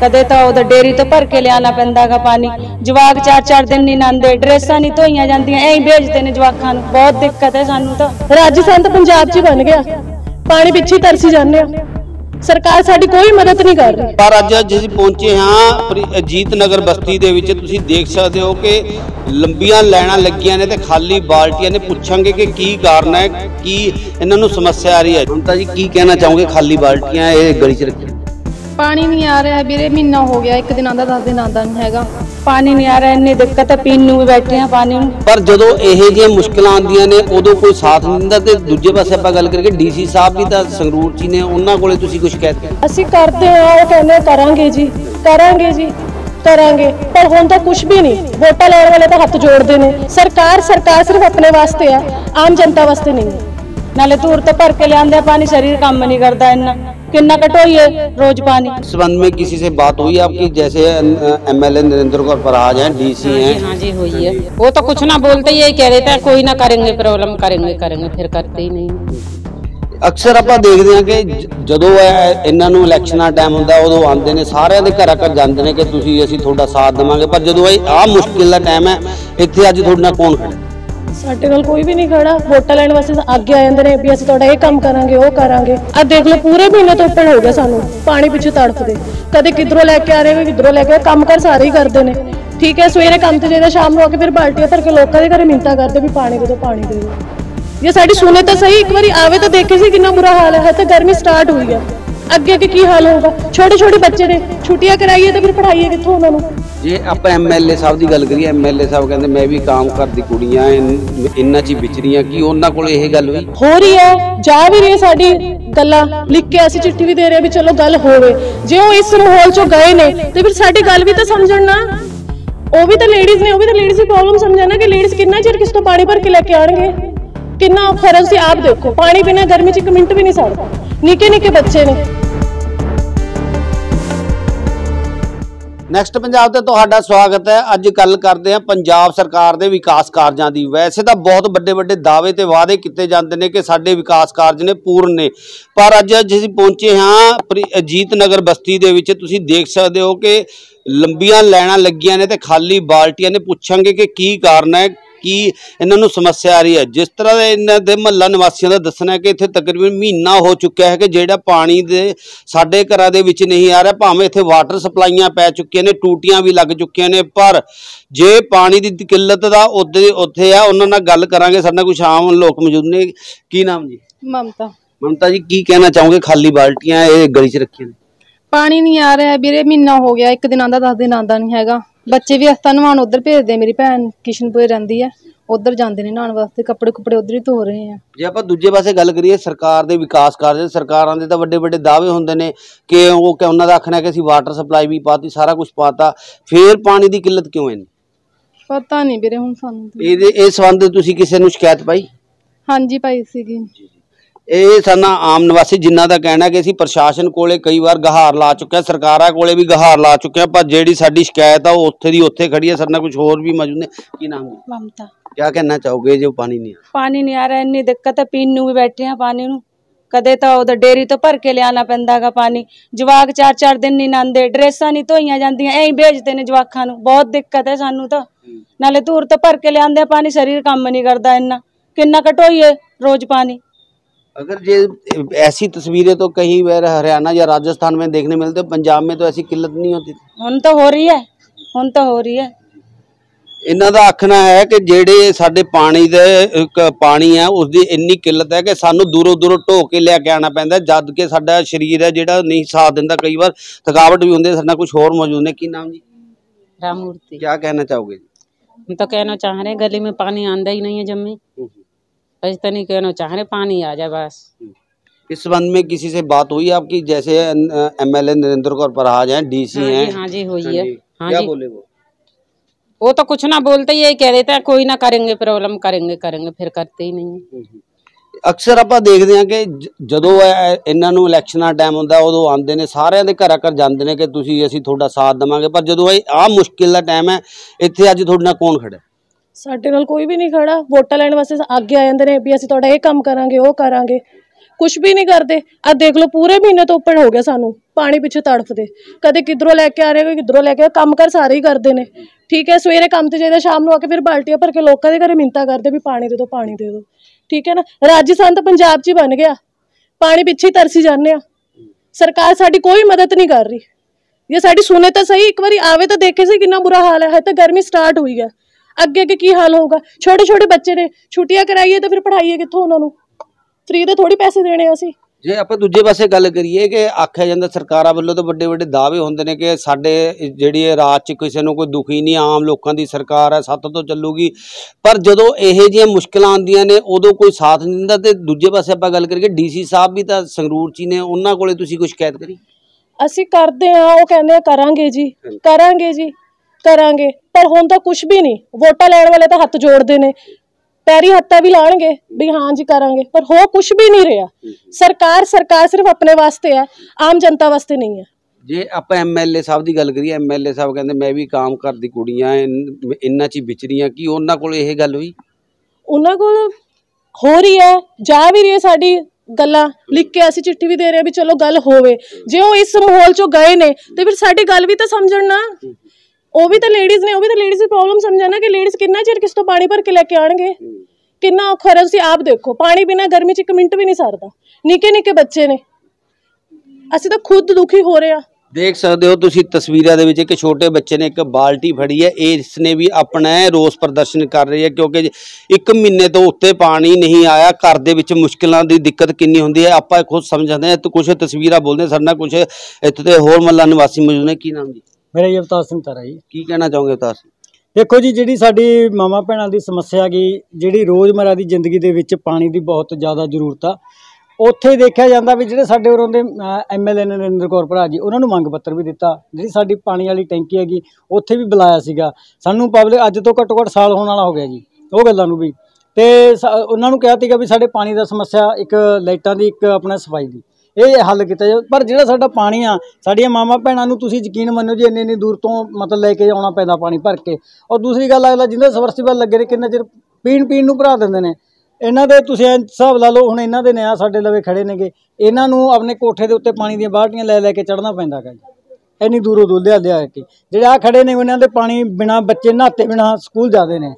कदे तो उधर डेयरी तो भर के लियाना पैंदा गा पानी। जवाक 4-4 दिन नहीं नहांदे, ड्रेसां नहीं धोईयां जांदियां, ऐ भेजदे ने जवाकां नूं। बहुत दिक्कत है सानू। तो राजस्थान तो पंजाब च बन गया, पानी पिछे तरसी जाने आ। सरकार साडी कोई मदद नहीं कर रही। पर अज जिस पहुंचे हाँ अजीत नगर बस्ती दे विच तुसीं देख सकते हो कि लंबियां लाइनां लगियां ने ते खाली बाल्टियां ने। पुछांगे कि की कारण है, की इन्हां नूं समस्या आ रही है। ममता जी की कहना चाहोगे, खाली बाल्टियां ये गली च रखी? पानी नहीं आ रहा है वीरे, महीना हो गया, एक दिन आंदा 10 दिन आंदा नहीं हैगा। पानी नहीं आ रहा, इन्नी दिक्कत है, पीन नूं भी बैठे हैं पानी नूं। पर जदों ਇਹੋ ਜਿਹੀਆਂ ਮੁਸ਼ਕਲਾਂ ਆਉਂਦੀਆਂ ਨੇ ਉਦੋਂ ਕੋਈ ਸਾਥ ਨਹੀਂ ਦਿੰਦਾ। ਤੇ ਦੂਜੇ ਪਾਸੇ ਆਪਾਂ ਗੱਲ ਕਰੀਏ ਡੀਸੀ ਸਾਹਿਬ ਵੀ ਤਾਂ ਸੰਗਰੂਰ ਚ ਨੇ, ਉਹਨਾਂ ਕੋਲੇ ਤੁਸੀਂ ਕੁਝ ਕਹਿ ਅਸੀਂ ਕਰਦੇ ਹਾਂ, ਉਹ ਕਹਿੰਦੇ ਕਰਾਂਗੇ ਜੀ ਕਰਾਂਗੇ ਜੀ ਕਰਾਂਗੇ, ਪਰ ਹੁਣ ਤਾਂ ਕੁਝ ਵੀ ਨਹੀਂ। ਵੋਟਾਂ ਲੈਣ ਵਾਲੇ ਤਾਂ ਹੱਥ ਜੋੜਦੇ ਨੇ। ਸਰਕਾਰ ਸਿਰਫ ਆਪਣੇ ਵਾਸਤੇ ਆ, ਆਮ ਜਨਤਾ ਵਾਸਤੇ ਨਹੀਂ। नाले दूर तो भर के लिया पानी, शरीर काम नहीं करता इन्ना। कितना कटोइए रोज पानी। इस संबंध में किसी से बात हुई आपकी? जैसे एमएलए नरेंद्र कौर पराज हैं, डीसी हैं। हाँ जी हुई है। वो तो कुछ ना बोलते, यही कह रहे थे कोई ना करेंगे, प्रॉब्लम करेंगे करेंगे, फिर करते ही नहीं। अक्सर ਆਪਾਂ देखते हैं कि ਜਦੋਂ ਇਹਨਾਂ ਨੂੰ ਇਲੈਕਸ਼ਨਾਂ ਟਾਈਮ ਹੁੰਦਾ ਉਦੋਂ ਆਉਂਦੇ ਨੇ, ਸਾਰਿਆਂ ਦੇ ਘਰਾਂ ਘਰ ਜਾਂਦੇ ਨੇ ਕਿ ਤੁਸੀਂ ਅਸੀਂ ਤੁਹਾਡਾ ਸਾਥ ਦੇਵਾਂਗੇ। ਪਰ ਜਦੋਂ ਆਹ ਮੁਸ਼ਕਿਲ ਦਾ ਟਾਈਮ ਹੈ, ਇੱਥੇ ਅੱਜ ਤੁਹਾਡੇ ਨਾਲ ਕੌਣ ਖੜਾ? ਸਾਡੇ ਨਾਲ ਕੋਈ ਵੀ ਨਹੀਂ ਖੜਾ। ਵੋਟਾਂ ਲੈਣ ਵਾਸਤੇ ਅੱਗੇ ਆ ਜਾਂਦੇ ਨੇ ਵੀ ਅਸੀਂ ਤੁਹਾਡਾ ਇਹ ਕੰਮ ਕਰਾਂਗੇ ਉਹ ਕਰਾਂਗੇ। ਆ ਦੇਖ ਲਓ ਪੂਰੇ ਮਹੀਨੇ ਤੋਂ ਉੱਪਰ ਹੋ ਗਿਆ ਸਾਨੂੰ ਪਾਣੀ ਪਿੱਛੇ ਤੜਫਦੇ। ਕਦੇ ਕਿਧਰੋਂ ਲੈ ਕੇ ਆ ਰਹੇ, ਕਿਧਰੋਂ ਲੈ ਕੇ ਕੰਮ ਕਰ ਸਾਰੇ ਹੀ ਕਰਦੇ ਨੇ। ਠੀਕ ਹੈ, ਸਵੇਰੇ ਕੰਮ ਤੇ ਜਾਈਦਾ, ਸ਼ਾਮ ਨੂੰ ਆ ਕੇ ਫਿਰ ਬਾਲਟੀਆਂ ਭਰ ਕੇ ਲੋਕਾਂ ਦੇ ਘਰੇ ਮਿੰਨਤਾਂ ਕਰਦੇ ਵੀ ਪਾਣੀ ਦੇ ਦਿਓ ਪਾਣੀ ਦੇ ਦਿਓ। ਇਹ ਸਾਡੀ ਸੁਣੇ ਤਾਂ ਸਹੀ, ਇੱਕ ਵਾਰੀ ਆਵੇ ਤਾਂ ਦੇਖੇ ਸੀ ਕਿੰਨਾ ਬੁਰਾ ਹਾਲ ਹੈ। ਤਾਂ ਗਰਮੀ ਸਟਾਰਟ ਹੋਈ ਹੈ, ਅੱਗੇ ਅੱਗੇ ਕੀ ਹਾਲ ਹੋਊਗਾ। ਛੋਟੇ ਛੋਟੇ ਬੱਚੇ ਨੇ, ਛੁੱਟੀਆਂ ਕਰਾਈਏ ਤਾਂ ਫਿਰ ਪੜ੍ਹਾਈਏ ਕਿੱਥੋਂ ਉਹਨਾਂ ਨੂੰ। ਜੇ ਆਪਾਂ ਐਮਐਲਏ ਸਾਹਿਬ ਦੀ ਗੱਲ ਕਰੀਏ, ਐਮਐਲਏ ਸਾਹਿਬ ਕਹਿੰਦੇ ਮੈਂ ਵੀ ਕੰਮ ਕਰਦੀ ਕੁੜੀਆਂ ਇੰਨਾ ਚ ਵਿਚਰੀਆਂ, ਕੀ ਉਹਨਾਂ ਕੋਲ ਇਹ ਗੱਲ ਹੋਈ? ਹੋ ਰਹੀ ਹੈ, ਜਾ ਵੀ ਰਹੀ ਹੈ। ਸਾਡੀ ਗੱਲਾਂ ਲਿਖ ਕੇ ਅਸੀਂ ਚਿੱਠੀ ਵੀ ਦੇ ਰਹੇ ਵੀ ਚਲੋ ਗੱਲ ਹੋਵੇ। ਜੇ ਉਹ ਇਸ ਮਾਹੌਲ ਚੋਂ ਗਏ ਨੇ ਤੇ ਫਿਰ ਸਾਡੀ ਗੱਲ ਵੀ ਤਾਂ ਸਮਝਣ ਨਾ। ਉਹ ਵੀ ਤਾਂ ਲੇਡੀਜ਼ ਨੇ, ਉਹ ਵੀ ਤਾਂ ਲੇਡੀਜ਼ ਦੀ ਪ੍ਰੋਬਲਮ ਸਮਝਣ ਨਾ ਕਿ ਲੇਡੀਜ਼ ਕਿੰਨਾ ਚਿਰ ਕਿਸ ਤੋਂ ਪਾਣੀ ਭਰ ਕੇ ਲੈ ਕੇ ਆਣਗੇ। ਕਿੰਨਾ ਔਖਾ ਹੈ, ਤੁਸੀਂ ਆਪ ਦੇਖੋ। ਪਾਣੀ ਬਿਨਾਂ ਗਰਮੀ 'ਚ 1 ਮਿੰਟ ਵੀ ਨਹੀਂ ਸਰਦਾ। ਨਿੱਕੇ ਨਿੱਕੇ ਬੱਚੇ ਨੇ। ਨੈਕਸਟ ਪੰਜਾਬ ਤੇ ਤੁਹਾਡਾ ਸਵਾਗਤ ਹੈ। ਅੱਜ ਗੱਲ ਕਰਦੇ ਹਾਂ ਪੰਜਾਬ ਸਰਕਾਰ ਦੇ ਵਿਕਾਸ ਕਾਰਜਾਂ ਦੀ। ਵੈਸੇ ਤਾਂ ਬਹੁਤ ਵੱਡੇ ਵੱਡੇ ਦਾਅਵੇ ਤੇ ਵਾਅਦੇ ਕੀਤੇ ਜਾਂਦੇ ਨੇ ਕਿ ਸਾਡੇ ਵਿਕਾਸ ਕਾਰਜ ਨੇ ਪੂਰਨ ਨੇ, ਪਰ ਅੱਜ ਅਸੀਂ ਪਹੁੰਚੇ ਹਾਂ ਅਜੀਤ ਨਗਰ ਬਸਤੀ ਦੇ ਵਿੱਚ। ਤੁਸੀਂ ਦੇਖ ਸਕਦੇ ਹੋ ਕਿ ਲੰਬੀਆਂ ਲਾਈਨਾਂ ਲੱਗੀਆਂ ਨੇ ਤੇ ਖਾਲੀ ਬਾਲਟੀਆਂ ਨੇ। ਪੁੱਛਾਂਗੇ ਕਿ ਕੀ ਕਾਰਨ ਹੈ, ਕੀ ਇਹਨਾਂ ਨੂੰ ਸਮੱਸਿਆ ਆ ਰਹੀ ਹੈ। ਜਿਸ ਤਰ੍ਹਾਂ ਦੇ ਇਹਨਾਂ ਦੇ ਮਹੱਲਾ ਨਿਵਾਸੀਆਂ ਦਾ ਦੱਸਣਾ ਹੈ ਕਿ ਇੱਥੇ ਤਕਰੀਬਨ ਮਹੀਨਾ ਹੋ ਚੁੱਕਿਆ ਹੈ ਕਿ ਜਿਹੜਾ ਪਾਣੀ ਦੇ ਸਾਡੇ ਘਰਾਂ ਦੇ ਵਿੱਚ ਨਹੀਂ ਆ ਰਿਹਾ। ਭਾਵੇਂ ਇੱਥੇ ਵਾਟਰ ਸਪਲਾਈਆਂ ਪੈ ਚੁੱਕੀਆਂ ਨੇ, ਟੂਟੀਆਂ ਵੀ ਲੱਗ ਚੁੱਕੀਆਂ ਨੇ, ਪਰ ਜੇ ਪਾਣੀ ਦੀ ਕਿੱਲਤ ਦਾ ਉੱਥੇ ਆ। ਉਹਨਾਂ ਨਾਲ ਗੱਲ ਕਰਾਂਗੇ। ਸਾਡੇ ਨਾਲ ਕੁਝ ਆਮ ਲੋਕ ਮੌਜੂਦ ਨੇ। ਕੀ ਨਾਮ ਜੀ? ममता। ममता जी की कहना चाहोगे, खाली बाल्टियां ये गली च रखी ने? पानी नहीं आ रहा है वीरे, महीना हो गया, एक दिन आंदा 10 दिन आंदा नहीं हैगा। बच्चे भी हस्ता नहाण उधर भेजते। मेरी भैन किशनपुर रहंदी है, उधर जाते ने नहाण वास्ते, कपड़े कुपड़े उधर ही धो रहे हैं। जे आप दूजे पासे गल करिए सरकार दे विकास कार्य, सरकारां दे तां वड्डे वड्डे दावे हुंदे ने कि उन्हां दा आखना है कि असीं वाटर सप्लाई भी पाती, सारा कुछ पाता, फिर पानी दी किल्लत क्यों है? पता नहीं वीरे हुण सानूं। इस संबंध तुसीं किसे नूं शिकायत पाई? हाँ जी पाई सीगी। ਇਹ ਸਾਡਾ ਆਮ ਨਿਵਾਸੀ ਜਿਨ੍ਹਾਂ ਦਾ ਕਹਿਣਾ ਕਿ ਅਸੀਂ ਪ੍ਰਸ਼ਾਸਨ ਕੋਲੇ ਕਈ ਵਾਰ ਗਹਾਰ ਲਾ ਚੁੱਕੇ ਹਾਂ, ਸਰਕਾਰਾਂ ਕੋਲੇ ਵੀ ਗਹਾਰ ਲਾ ਚੁੱਕੇ ਹਾਂ, ਪਰ ਜਿਹੜੀ ਸਾਡੀ ਸ਼ਿਕਾਇਤ ਆ ਉਹ ਉੱਥੇ ਦੀ ਉੱਥੇ ਖੜੀ ਹੈ। ਸਾਡੇ ਨਾਲ ਕੁਝ ਹੋਰ ਵੀ ਮੌਜੂਦ ਨੇ। ਕੀ ਨਾਮ ਹੈ? ममता। क्या कहना चाहोगे जो पानी नहीं आ? पानी नहीं आ रहा, इन्नी दिक्कत है, पीन नूं भी बैठे हैं पानी नूं। कदे तो उधर डेयरी तो भर के लियाना पैंदा गा पानी। जवाक 4-4 दिन नहीं नहांदे, ड्रेसां नहीं धोईयां जांदियां, ऐ भेजदे ने जवाकां नूं। बहुत दिक्कत है सानू। तो नाले दूर तो भर के लियांदे पानी, शरीर काम नहीं करता इन्ना। कितना कटोइए रोज पानी। अगर ये ऐसी तस्वीरें तो कहीं बार हरियाणा या राजस्थान में देखने मिलते, पंजाब में तो ऐसी किल्लत नहीं होती। हुण तो हो रही है, हुण तो हो रही है। इन्हां दा आखना है कि जेड़े साडे पानी है उसकी इन्नी किल्लत है कि सानू दूरों दूरों ढो के लिया आना पैंदा, जद कि साडा शरीर है जिहड़ा नहीं साथ दिंदा। कई बार थकावट भी होंदी है। साडे नाल कुछ होर मौजूद ने। की नाम जी? रामूर्ति। क्या कहना चाहोगे? हम तो कहना चाह रहे गली में पानी आंदा ही नहीं है जम्मी। बस तो नहीं कहना चाह रहे पानी आ जाए बस। इस संबंध में किसी से बात हुई आपकी? जैसे एमएलए नरेंद्र कौर पराज हैं, डीसी हैं। हाँ जी हुई है। हाँ क्या जी बोले वो तो कुछ ना बोलते, यही कह देते हैं कोई ना करेंगे, प्रॉब्लम करेंगे करेंगे, फिर करते ही नहीं। अक्सर ਆਪਾਂ देखते हैं कि ਜਦੋਂ ਇਹਨਾਂ ਨੂੰ ਇਲੈਕਸ਼ਨਾਂ ਟਾਈਮ ਹੁੰਦਾ ਉਦੋਂ ਆਉਂਦੇ ਨੇ, ਸਾਰਿਆਂ ਦੇ ਘਰਾਂ ਘਰ ਜਾਂਦੇ ਨੇ ਕਿ ਤੁਸੀਂ ਅਸੀਂ ਤੁਹਾਡਾ ਸਾਥ ਦੇਵਾਂਗੇ। ਪਰ ਜਦੋਂ ਆਹ ਮੁਸ਼ਕਿਲ ਦਾ ਟਾਈਮ ਹੈ, ਇੱਥੇ ਅੱਜ ਤੁਹਾਡੇ ਨਾਲ ਕੌਣ ਖੜਾ? ਸਾਡੇ ਨਾਲ ਕੋਈ ਵੀ ਨਹੀਂ ਖੜਾ। ਵੋਟਾਂ ਲੈਣ ਵਾਸਤੇ ਅੱਗੇ ਆ ਜਾਂਦੇ ਨੇ ਵੀ ਅਸੀਂ ਤੁਹਾਡਾ ਇਹ ਕੰਮ ਕਰਾਂਗੇ ਉਹ ਕਰਾਂਗੇ। ਕੁਝ ਵੀ ਨਹੀਂ ਕਰਦੇ। ਆ ਦੇਖ ਲਓ ਪੂਰੇ ਮਹੀਨੇ ਤੋਂ ਉੱਪਰ ਹੋ ਗਿਆ ਸਾਨੂੰ ਪਾਣੀ ਪਿੱਛੇ ਤੜਫਦੇ, ਕਦੇ ਕਿਧਰੋਂ ਲੈ ਕੇ ਆ ਰਹੇ, ਕਿਧਰੋਂ ਲੈ ਕੇ ਕੰਮ ਕਰ ਸਾਰੇ ਹੀ ਕਰਦੇ ਨੇ। ਠੀਕ ਹੈ, ਸਵੇਰੇ ਕੰਮ ਤੇ ਜਾਈਦਾ, ਸ਼ਾਮ ਨੂੰ ਆ ਕੇ ਫਿਰ ਬਾਲਟੀਆਂ ਭਰ ਕੇ ਲੋਕਾਂ ਦੇ ਘਰੇ ਮਿੰਨਤਾਂ ਕਰਦੇ ਵੀ ਪਾਣੀ ਦੇ ਦਿਓ, ਪਾਣੀ ਦੇ ਦਿਓ। ਠੀਕ ਹੈ ਨਾ, ਰਾਜਸਥਾਨ ਤਾਂ ਪੰਜਾਬ 'ਚ ਹੀ ਬਣ ਗਿਆ, ਪਾਣੀ ਪਿੱਛੇ ਹੀ ਤਰਸੀ ਜਾਂਦੇ ਆ। ਸਰਕਾਰ ਸਾਡੀ ਕੋਈ ਮਦਦ ਨਹੀਂ ਕਰ ਰਹੀ। ਜੇ ਸਾਡੀ ਸੁਣੇ ਤਾਂ ਸਹੀ, ਇੱਕ ਵਾਰੀ ਆਵੇ ਤਾਂ ਦੇਖੇ ਸੀ ਕਿੰਨਾ ਬੁਰਾ ਹਾਲ ਹੈ। ਹਜੇ ਤਾਂ ਗਰਮੀ ਸਟਾਰਟ ਹੋਈ ਹੈ, ਅੱਗੇ ਅੱਗੇ ਕੀ ਹਾਲ ਹੋਊਗਾ। ਛੋਟੇ ਛੋਟੇ ਬੱਚੇ ਨੇ, ਛੁੱਟੀਆਂ ਕਰਾਈਏ ਤਾਂ ਫਿਰ ਪੜ੍ਹਾਈਏ ਕਿੱਥੋਂ ਉਹਨਾਂ ਨੂੰ? ਫ੍ਰੀ ਦੇ ਥੋੜੀ ਪੈਸੇ ਦੇਣੇ ਆ ਅਸੀਂ। ਜੇ ਆਪਾਂ ਦੂਜੇ ਪਾਸੇ ਗੱਲ ਕਰੀਏ ਕਿ ਆਖਿਆ ਜਾਂਦਾ ਸਰਕਾਰਾਂ ਵੱਲੋਂ ਤਾਂ ਵੱਡੇ ਵੱਡੇ ਦਾਅਵੇ ਹੁੰਦੇ ਨੇ ਕਿ ਸਾਡੇ ਜਿਹੜੀ ਰਾਜ 'ਚ ਕਿਸੇ ਨੂੰ ਕੋਈ ਦੁਖੀ ਨਹੀਂ, ਆਮ ਲੋਕਾਂ ਦੀ ਸਰਕਾਰ ਹੈ, ਸੱਤ ਤੋਂ ਚੱਲੂਗੀ। ਪਰ ਜਦੋਂ ਇਹੋ ਜਿਹੀਆਂ ਮੁਸ਼ਕਲਾਂ ਆਉਂਦੀਆਂ ਨੇ ਉਦੋਂ ਕੋਈ ਸਾਥ ਨਹੀਂ ਦਿੰਦਾ। ਤੇ ਦੂਜੇ ਪਾਸੇ ਆਪਾਂ ਗੱਲ ਕਰੀਏ DC ਸਾਹਿਬ ਵੀ ਤਾਂ ਸੰਗਰੂਰ 'ਚ ਹੀ ਨੇ, ਉਹਨਾਂ ਕੋਲੇ ਤੁਸੀਂ ਕੁਝ ਸ਼ਿਕਾਇਤ ਕਰੀ? ਅਸੀਂ ਕਰਦੇ ਹਾਂ, ਉਹ ਕਹਿੰਦੇ ਆ ਕਰਾਂਗੇ ਜੀ, ਕਰਾਂਗੇ ਜੀ, ਕਰਾਂਗੇ, ਪਰ ਹੁਣ ਤਾਂ ਕੁਝ ਵੀ ਨਹੀਂ। ਵੋਟਾਂ ਲੈਣ ਵਾਲੇ ਤਾਂ ਹੱਥ ਜੋੜਦੇ ਨੇ, ਪੈਰੀ ਹੱਥਾਂ ਵੀ ਲਾਣਗੇ ਵੀ ਹਾਂ ਜੀ ਕਰਾਂਗੇ, ਪਰ ਹੋ ਕੁਝ ਵੀ ਨਹੀਂ ਰਿਹਾ। ਸਰਕਾਰ ਸਿਰਫ ਆਪਣੇ ਵਾਸਤੇ ਹੈ, ਆਮ ਜਨਤਾ ਵਾਸਤੇ ਨਹੀਂ ਹੈ। ਜੇ ਆਪਾਂ MLA ਸਾਹਿਬ ਦੀ ਗੱਲ ਕਰੀਏ, MLA ਸਾਹਿਬ ਕਹਿੰਦੇ ਮੈਂ ਵੀ ਕੰਮ ਘਰ ਦੀ ਕੁੜੀਆਂ ਇੰਨਾ 'ਚ ਹੀ ਵਿਚ ਰਹੀਆਂ, ਕੀ ਉਹਨਾਂ ਕੋਲ ਇਹ ਗੱਲ ਹੋਈ? ਉਹਨਾਂ ਕੋਲ ਹੋ ਰਹੀ ਹੈ, ਜਾ ਵੀ ਰਹੀ ਹੈ। ਸਾਡੀ ਗੱਲਾਂ ਲਿਖ ਕੇ ਅਸੀਂ ਚਿੱਠੀ ਵੀ ਦੇ ਰਹੇ ਵੀ ਚਲੋ ਗੱਲ ਹੋਵੇ। ਜੇ ਉਹ ਇਸ ਮਾਹੌਲ 'ਚੋਂ ਗਏ ਨੇ ਤੇ ਫਿਰ ਸਾਡੀ ਗੱਲ ਵੀ ਤਾਂ ਸਮਝਣ ਨਾ। ਉਹ ਵੀ ਤਾਂ ਲੇਡੀਜ਼ ਨੇ, ਉਹ ਵੀ ਤਾਂ ਲੇਡੀਜ਼ ਦੀ ਪ੍ਰੋਬਲਮ ਸਮਝਣ ਨਾ ਕਿ ਲੇਡੀਜ਼ ਕਿੰਨਾ ਚਿਰ ਕਿਸ ਤੋਂ ਪਾਣੀ ਭਰ ਕੇ ਲੈ ਕੇ ਆਣਗੇ, ਕਿੰਨਾ ਔਖਾ ਹੈ। ਤੁਸੀਂ ਆਪ ਦੇਖੋ, ਪਾਣੀ ਬਿਨਾਂ ਗਰਮੀ 'ਚ 1 ਮਿੰਟ ਵੀ ਨਹੀਂ ਸਰਦਾ। ਨਿੱਕੇ ਨਿੱਕੇ ਬੱਚੇ ਨੇ, ਅਸੀਂ ਤਾਂ ਖੁਦ ਦੁਖੀ ਹੋ ਰਹੇ ਆ। ਦੇਖ ਸਕਦੇ ਹੋ ਤੁਸੀਂ ਤਸਵੀਰਾਂ ਦੇ ਵਿੱਚ ਇੱਕ ਛੋਟੇ ਬੱਚੇ ਨੇ ਇੱਕ ਬਾਲਟੀ ਫੜੀ ਹੈ, ਇਸ ਨੇ ਵੀ ਆਪਣਾ ਰੋਸ ਪ੍ਰਦਰਸ਼ਨ ਕਰ ਰਹੀ ਹੈ ਕਿਉਂਕਿ 1 ਮਹੀਨੇ ਤੋਂ ਉੱਤੇ ਪਾਣੀ ਨਹੀਂ ਆਇਆ। ਘਰ ਦੇ ਵਿੱਚ ਮੁਸ਼ਕਿਲਾਂ ਦੀ ਦਿੱਕਤ ਕਿੰਨੀ ਹੁੰਦੀ ਹੈ ਆਪਾਂ ਖੁਦ ਸਮਝਦੇ ਹਾਂ। ਕੁਝ ਤਸਵੀਰਾਂ ਬੋਲਦੇ ਸਾਡੇ ਨਾਲ ਕੁਝ ਇੱਥੇ ਦੇ ਹੋਰ ਮਹੱਲਾ ਨਿਵਾਸੀ ਮੌਜੂਦ ਨੇ। ਕੀ ਨਾਮ ਜੀ? ਮੇਰਾ ਜੀ ਅਵਤਾਰ ਸਿੰਘ ਤਾਰਾ ਜੀ। ਕੀ ਕਹਿਣਾ ਚਾਹੋਗੇ ਅਵਤਾਰ ਸਿੰਘ? ਦੇਖੋ ਜੀ, ਜਿਹੜੀ ਸਾਡੀ ਮਾਵਾਂ ਭੈਣਾਂ ਦੀ ਸਮੱਸਿਆ ਹੈਗੀ, ਜਿਹੜੀ ਰੋਜ਼ਮर्रा ਦੀ ਜ਼ਿੰਦਗੀ ਦੇ ਵਿੱਚ ਪਾਣੀ ਦੀ ਬਹੁਤ ਜ਼ਿਆਦਾ ਜ਼ਰੂਰਤ ਆ। ਉੱਥੇ ਦੇਖਿਆ ਜਾਂਦਾ ਵੀ ਜਿਹੜੇ ਸਾਡੇ ਉਰੋਂ ਦੇ MLA ਨੇ ਨਰਿੰਦਰ ਕੌਰ ਭਰਾ ਜੀ, ਉਹਨਾਂ ਨੂੰ ਮੰਗ ਪੱਤਰ ਵੀ ਦਿੱਤਾ। ਜਿਹੜੀ ਸਾਡੀ ਪਾਣੀ ਵਾਲੀ ਟੈਂਕੀ ਹੈਗੀ ਉੱਥੇ ਵੀ ਬੁਲਾਇਆ ਸੀਗਾ ਸਾਨੂੰ। ਪਬਲਿਕ ਅੱਜ ਤੋਂ ਘੱਟੋ ਘੱਟ ਸਾਲ ਹੋਣ ਵਾਲਾ ਹੋ ਗਿਆ ਜੀ ਉਹ ਗੱਲਾਂ ਨੂੰ ਵੀ। ਤੇ ਉਹਨਾਂ ਨੂੰ ਕਿਹਾ ਸੀਗਾ ਵੀ ਸਾਡੇ ਪਾਣੀ ਦਾ ਸਮੱਸਿਆ, ਇੱਕ ਲਾਈਟਾਂ ਦੀ, ਇੱਕ ਆਪਣਾ ਸਫਾਈ ਦੀ, ਇਹ ਹੱਲ ਕੀਤਾ ਜਾਵੇ। ਪਰ ਜਿਹੜਾ ਸਾਡਾ ਪਾਣੀ ਆ, ਸਾਡੀਆਂ ਮਾਵਾਂ ਭੈਣਾਂ ਨੂੰ ਤੁਸੀਂ ਯਕੀਨ ਮੰਨੋ ਜੀ ਇੰਨੀ ਦੂਰ ਤੋਂ ਮਤਲਬ ਲੈ ਕੇ ਆਉਣਾ ਪੈਂਦਾ ਪਾਣੀ ਭਰ ਕੇ। ਔਰ ਦੂਸਰੀ ਗੱਲ ਅਗਲਾ ਜਿਹਦੇ ਸਬਮਰਸੀਬਲ ਲੱਗੇ ਨੇ ਕਿੰਨਾ ਚਿਰ ਪੀਣ ਨੂੰ ਭਰਾ ਦਿੰਦੇ ਨੇ। ਇਹਨਾਂ ਦੇ ਤੁਸੀਂ ਹਿਸਾਬ ਲਾ ਲਓ, ਹੁਣ ਇਹਨਾਂ ਦੇ ਨੇ ਆ ਸਾਡੇ ਲਵੇ ਖੜੇ ਨੇਗੇ, ਇਹਨਾਂ ਨੂੰ ਆਪਣੇ ਕੋਠੇ ਦੇ ਉੱਤੇ ਪਾਣੀ ਦੀਆਂ ਬਾਲਟੀਆਂ ਲੈ ਕੇ ਚੜ੍ਹਨਾ ਪੈਂਦਾ ਗਾ ਜੀ। ਇੰਨੀ ਦੂਰੋਂ ਲਿਆ ਕੇ ਜਿਹੜੇ ਆ ਖੜੇ ਨੇ ਉਹਨਾਂ ਦੇ ਪਾਣੀ ਬਿਨਾਂ, ਬੱਚੇ ਨਹਾਤੇ ਬਿਨਾਂ ਸਕੂਲ ਜਾਂਦੇ ਨੇ।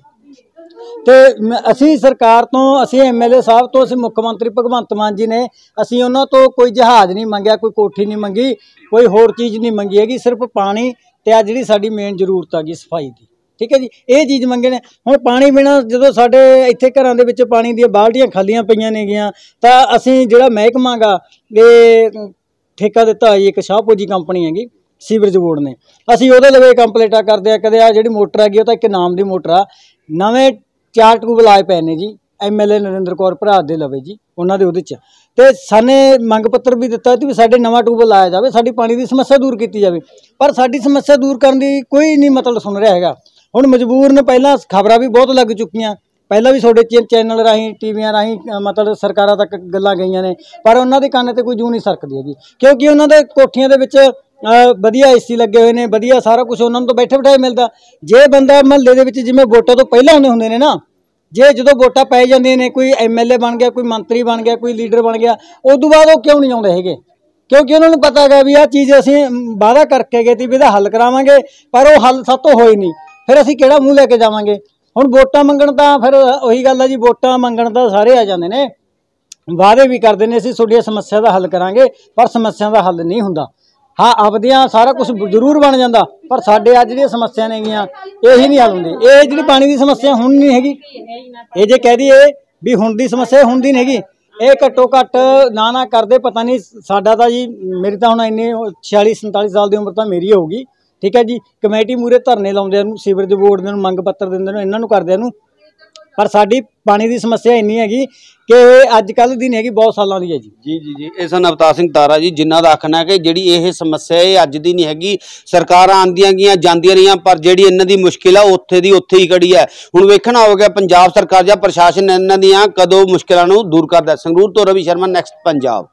ਤੇ ਅਸੀਂ ਸਰਕਾਰ ਤੋਂ, ਅਸੀਂ MLA ਸਾਹਿਬ ਤੋਂ, ਅਸੀਂ ਮੁੱਖ ਮੰਤਰੀ ਭਗਵੰਤ ਮਾਨ ਜੀ ਨੇ, ਅਸੀਂ ਉਹਨਾਂ ਤੋਂ ਕੋਈ ਜਹਾਜ਼ ਨਹੀਂ ਮੰਗਿਆ, ਕੋਈ ਕੋਠੀ ਨਹੀਂ ਮੰਗੀ, ਕੋਈ ਹੋਰ ਚੀਜ਼ ਨਹੀਂ ਮੰਗੀ ਹੈਗੀ। ਸਿਰਫ ਪਾਣੀ ਤੇ ਆ ਜਿਹੜੀ ਸਾਡੀ ਮੇਨ ਜ਼ਰੂਰਤ ਹੈਗੀ ਸਫਾਈ ਦੀ, ਠੀਕ ਹੈ ਜੀ, ਇਹ ਚੀਜ਼ ਮੰਗੇ ਨੇ। ਹੁਣ ਪਾਣੀ ਬਿਨਾਂ ਜਦੋਂ ਸਾਡੇ ਇੱਥੇ ਘਰਾਂ ਦੇ ਵਿੱਚ ਪਾਣੀ ਦੀਆਂ ਬਾਲਟੀਆਂ ਖਾਲੀਆਂ ਪਈਆਂ ਨੇਗੀਆਂ, ਤਾਂ ਅਸੀਂ ਜਿਹੜਾ ਮਹਿਕਮਾ ਗਾ ਇਹ ਠੇਕਾ ਦਿੱਤਾ ਜੀ, ਇੱਕ ਸ਼ਾਹਪੂਜੀ ਕੰਪਨੀ ਹੈਗੀ ਸੀਵਰੇਜ ਬੋਰਡ ਨੇ, ਅਸੀਂ ਉਹਦੇ ਲਵੇ ਕੰਪਲੇਂਟਾਂ ਕਰਦੇ ਆ। ਕਦੇ ਆ ਜਿਹੜੀ ਮੋਟਰ ਹੈਗੀ ਉਹ ਤਾਂ ਇੱਕ ਨਾਮ ਦੀ ਮੋਟਰ ਆ, ਨਵੇਂ 4 ਟਿਊਬ ਲਾਏ ਪਏ ਨੇ ਜੀ MLA ਨਰਿੰਦਰ ਕੌਰ ਭਰਾ ਦੇ ਲਵੇ ਜੀ, ਉਹਨਾਂ ਦੇ ਉਹਦੇ 'ਚ। ਤੇ ਸਾਨੇ ਮੰਗ ਪੱਤਰ ਵੀ ਦਿੱਤਾ ਕਿ ਵੀ ਸਾਡੇ ਨਵਾਂ ਟਿਊਬ ਲਾਇਆ ਜਾਵੇ, ਸਾਡੀ ਪਾਣੀ ਦੀ ਸਮੱਸਿਆ ਦੂਰ ਕੀਤੀ ਜਾਵੇ। ਪਰ ਸਾਡੀ ਸਮੱਸਿਆ ਦੂਰ ਕਰਨ ਦੀ ਕੋਈ ਨਹੀਂ ਮਤਲਬ ਸੁਣ ਰਿਹਾ ਹੈਗਾ। ਹੁਣ ਮਜਬੂਰ ਨੇ, ਪਹਿਲਾਂ ਖਬਰਾਂ ਵੀ ਬਹੁਤ ਲੱਗ ਚੁੱਕੀਆਂ, ਪਹਿਲਾਂ ਵੀ ਤੁਹਾਡੇ ਚੈਨਲ ਰਾਹੀਂ, ਟੀਵੀਆਂ ਰਾਹੀਂ ਮਤਲਬ ਸਰਕਾਰਾਂ ਤੱਕ ਗੱਲਾਂ ਗਈਆਂ ਨੇ, ਪਰ ਉਹਨਾਂ ਦੇ ਕੰਨ ਤੇ ਕੋਈ ਜੂੰ ਨਹੀਂ ਸਰਕਦੀ ਹੈਗੀ। ਕਿਉਂਕਿ ਉਹਨਾਂ ਦੇ ਕੋਠੀਆਂ ਦੇ ਵਿੱਚ ਵਧੀਆ AC ਲੱਗੇ ਹੋਏ ਨੇ, ਵਧੀਆ ਸਾਰਾ ਕੁਝ ਉਹਨਾਂ ਨੂੰ ਤਾਂ ਬੈਠੇ ਬਿਠਾਏ ਮਿਲਦਾ। ਜੇ ਬੰਦਾ ਮਹੱਲੇ ਦੇ ਵਿੱਚ ਜਿਵੇਂ ਵੋਟਾਂ ਤੋਂ ਪਹਿਲਾਂ ਆਉਂਦੇ ਹੁੰਦੇ ਨੇ ਨਾ, ਜੇ ਜਦੋਂ ਵੋਟਾਂ ਪੈ ਜਾਂਦੀਆਂ ਨੇ, ਕੋਈ MLA ਬਣ ਗਿਆ, ਕੋਈ ਮੰਤਰੀ ਬਣ ਗਿਆ, ਕੋਈ ਲੀਡਰ ਬਣ ਗਿਆ, ਉਦੋਂ ਬਾਅਦ ਉਹ ਕਿਉਂ ਨਹੀਂ ਆਉਂਦੇ ਹੈਗੇ? ਕਿਉਂਕਿ ਉਹਨਾਂ ਨੂੰ ਪਤਾ ਹੈਗਾ ਵੀ ਆਹ ਚੀਜ਼ ਅਸੀਂ ਵਾਅਦਾ ਕਰਕੇ ਗਏ ਸੀ ਵੀ ਇਹਦਾ ਹੱਲ ਕਰਾਵਾਂਗੇ, ਪਰ ਉਹ ਹੱਲ ਸਾਤੋਂ ਹੋਈ ਨਹੀਂ। ਫਿਰ ਅਸੀਂ ਕਿਹੜਾ ਮੂੰਹ ਲੈ ਕੇ ਜਾਵਾਂਗੇ? ਹੁਣ ਵੋਟਾਂ ਮੰਗਣ ਤਾਂ ਫਿਰ ਉਹੀ ਗੱਲ ਹੈ ਜੀ, ਵੋਟਾਂ ਮੰਗਣ ਤਾਂ ਸਾਰੇ ਆ ਜਾਂਦੇ ਨੇ, ਵਾਅਦੇ ਵੀ ਕਰਦੇ ਨੇ ਅਸੀਂ ਤੁਹਾਡੀਆਂ ਸਮੱਸਿਆ ਦਾ ਹੱਲ ਕਰਾਂਗੇ, ਪਰ ਸਮੱਸਿਆ ਦਾ ਹੱਲ ਨਹੀਂ ਹੁੰਦਾ। ਹਾਂ, ਆਪਦੀਆਂ ਸਾਰਾ ਕੁਝ ਜ਼ਰੂਰ ਬਣ ਜਾਂਦਾ, ਪਰ ਸਾਡੇ ਅੱਜ ਜਿਹੜੀਆਂ ਸਮੱਸਿਆ ਨੇਗੀਆਂ ਇਹੀ ਨਹੀਂ ਹੱਲ ਹੁੰਦੀ। ਇਹ ਜਿਹੜੀ ਪਾਣੀ ਦੀ ਸਮੱਸਿਆ ਹੁਣ ਨਹੀਂ ਹੈਗੀ, ਇਹ ਜੇ ਕਹਿ ਦਈਏ ਵੀ ਹੁਣ ਦੀ ਸਮੱਸਿਆ ਹੁਣ ਦੀ ਨਹੀਂ ਹੈਗੀ, ਇਹ ਘੱਟੋ ਘੱਟ ਨਾ ਕਰਦੇ ਪਤਾ ਨਹੀਂ। ਸਾਡਾ ਤਾਂ ਜੀ, ਮੇਰੀ ਤਾਂ ਹੁਣ ਇੰਨੀ 46-47 ਸਾਲ ਦੀ ਉਮਰ ਤਾਂ ਮੇਰੀ ਹੋਊਗੀ, ਠੀਕ ਹੈ ਜੀ। ਕਮੇਟੀ ਮੂਹਰੇ ਧਰਨੇ ਲਾਉਂਦੇ ਨੂੰ, ਸੀਵਰੇਜ ਬੋਰਡ ਦੇ ਨੂੰ ਮੰਗ ਪੱਤਰ ਦਿੰਦੇ ਨੂੰ, ਇਹਨਾਂ ਨੂੰ ਕਰਦਿਆਂ ਨੂੰ, ਪਰ ਸਾਡੀ ਪਾਣੀ ਦੀ ਸਮੱਸਿਆ ਇੰਨੀ ਹੈਗੀ ਕਿ ਅੱਜ ਕੱਲ੍ਹ ਦੀ ਨਹੀਂ ਹੈਗੀ, ਬਹੁਤ ਸਾਲਾਂ ਦੀ ਹੈ ਜੀ। ਜੀ ਇਹ ਸਨ ਅਵਤਾਰ ਸਿੰਘ ਤਾਰਾ ਜੀ, ਜਿਨ੍ਹਾਂ ਦਾ ਆਖਣਾ ਹੈ ਕਿ ਜਿਹੜੀ ਇਹ ਸਮੱਸਿਆ ਇਹ ਅੱਜ ਦੀ ਨਹੀਂ ਹੈਗੀ, ਸਰਕਾਰਾਂ ਆਉਂਦੀਆਂ ਗਈਆਂ ਜਾਂਦੀਆਂ ਰਹੀਆਂ, ਪਰ ਜਿਹੜੀ ਇਹਨਾਂ ਦੀ ਮੁਸ਼ਕਿਲ ਆ ਉੱਥੇ ਦੀ ਉੱਥੇ ਹੀ ਖੜੀ ਹੈ। ਹੁਣ ਵੇਖਣਾ ਹੋਵੇਗਾ ਪੰਜਾਬ ਸਰਕਾਰ ਜਾਂ ਪ੍ਰਸ਼ਾਸਨ ਇਹਨਾਂ ਦੀਆਂ ਕਦੋਂ ਮੁਸ਼ਕਿਲਾਂ ਨੂੰ ਦੂਰ ਕਰਦਾ। ਸੰਗਰੂਰ ਤੋਂ ਰਵੀ ਸ਼ਰਮਾ, ਨੈਕਸਟ ਪੰਜਾਬ।